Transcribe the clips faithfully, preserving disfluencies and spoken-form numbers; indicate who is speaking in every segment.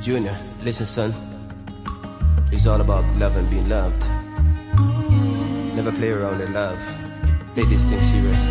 Speaker 1: Junior, listen son, it's all about love and being loved. Never play around with love, take this thing serious.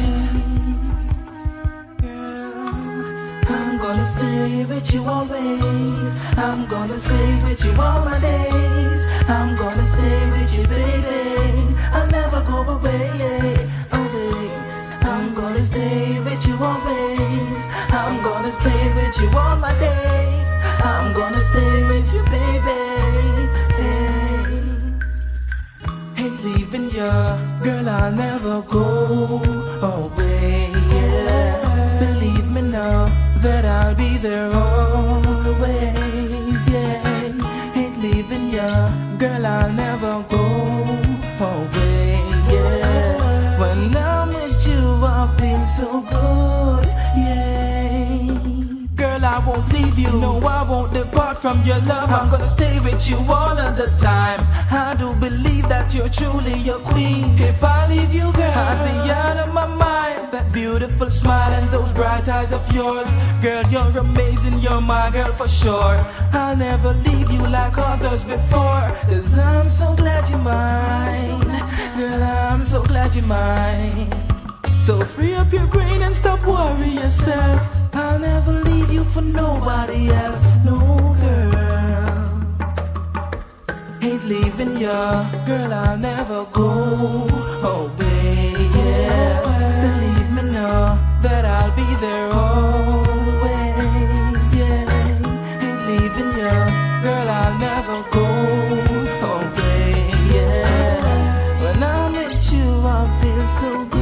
Speaker 2: I'm gonna stay with you always. I'm gonna stay with you all my days. I'm gonna stay with you, baby. I'll never go away, away. I'm gonna stay with you always. I'm gonna stay with you all my days. I'm gonna stay with you, baby. Hey. Ain't leaving ya, girl, I'll never go away. Yeah. Believe me now that I'll be there always. Yeah. Ain't leaving ya, girl, I'll never go away. Yeah. When I'm with you, I feel so good. Yeah. Girl, I won't leave you. No, I won't depart from your love. I'm gonna stay with you all of the time. I do believe that you're truly a queen. If I leave you, girl, I'd be out of my mind. That beautiful smile and those bright eyes of yours. Girl, you're amazing, you're my girl for sure. I'll never leave you like others before. Cause I'm so glad you're mine. Girl, I'm so glad you're mine. So free up your brain and stop worrying yourself. I'll never leave you for nobody else. No, girl, ain't leaving ya. Girl, I'll never go away. Yeah. Believe me now that I'll be there always. Yeah. Ain't leaving ya. Girl, I'll never go away. Yeah. When I'm with you, I feel so good.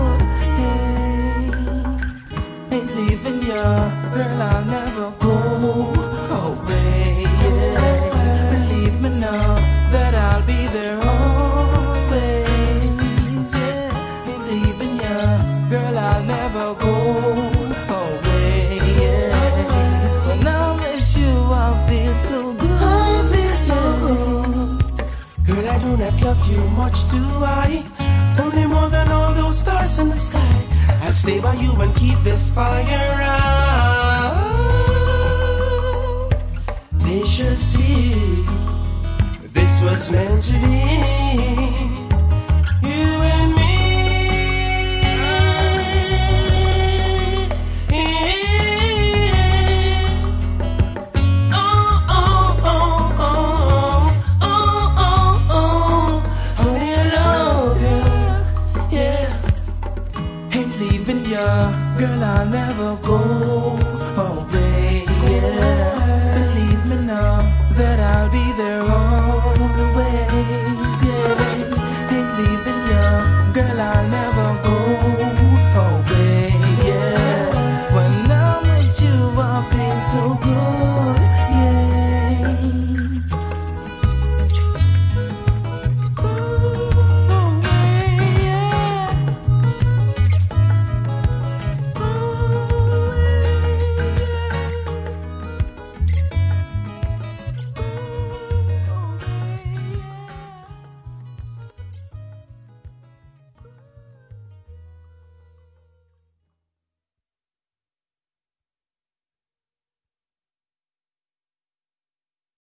Speaker 2: Ain't leaving ya, girl, I'll never go away, yeah. Believe me now that I'll be there always, yeah. Ain't leaving ya, girl, I'll never go away, yeah. When I'm with you, I feel so good, I feel so good. Girl, I do not love you much, do I? Only more than all those stars in the sky. I'll stay by you and keep this fire out. They should see this was meant to be.